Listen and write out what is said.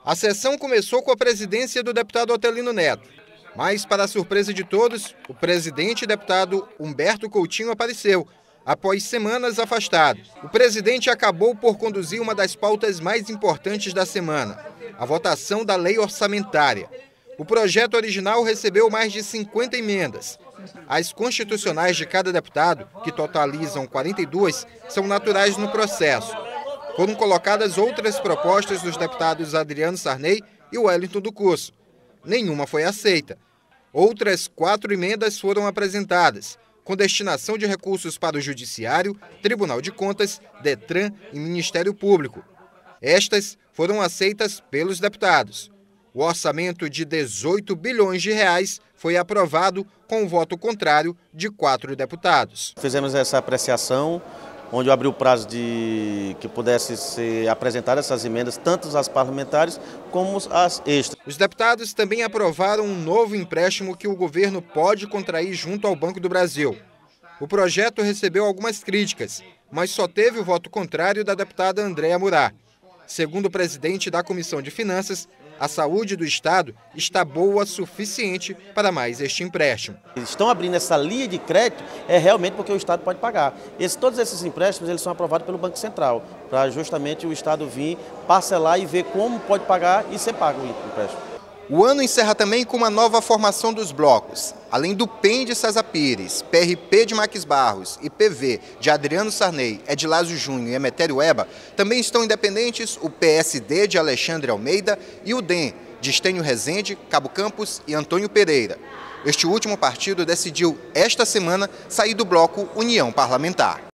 A sessão começou com a presidência do deputado Otelino Neto. Mas, para a surpresa de todos, o presidente deputado Humberto Coutinho apareceu, após semanas afastado. O presidente acabou por conduzir uma das pautas mais importantes da semana, a votação da lei orçamentária. O projeto original recebeu mais de 50 emendas. As constitucionais de cada deputado, que totalizam 42, são naturais no processo. Foram colocadas outras propostas dos deputados Adriano Sarney e Wellington do Curso. Nenhuma foi aceita. Outras 4 emendas foram apresentadas, com destinação de recursos para o Judiciário, Tribunal de Contas, Detran e Ministério Público. Estas foram aceitas pelos deputados. O orçamento de 18 bilhões de reais foi aprovado com o voto contrário de 4 deputados. Fizemos essa apreciação, onde eu abri o prazo de que pudesse ser apresentadas essas emendas, tanto as parlamentares como as extras. Os deputados também aprovaram um novo empréstimo que o governo pode contrair junto ao Banco do Brasil. O projeto recebeu algumas críticas, mas só teve o voto contrário da deputada Andréa Murá. Segundo o presidente da Comissão de Finanças, a saúde do Estado está boa o suficiente para mais este empréstimo. Eles estão abrindo essa linha de crédito realmente porque o Estado pode pagar. Todos esses empréstimos eles são aprovados pelo Banco Central, para justamente o Estado vir parcelar e ver como pode pagar e ser pago o empréstimo. O ano encerra também com uma nova formação dos blocos. Além do PEN de César Pires, PRP de Max Barros e PV de Adriano Sarney, Edilásio Júnior e Emetério Eba, também estão independentes o PSD de Alexandre Almeida e o DEM de Estênio Rezende, Cabo Campos e Antônio Pereira. Este último partido decidiu, esta semana, sair do bloco União Parlamentar.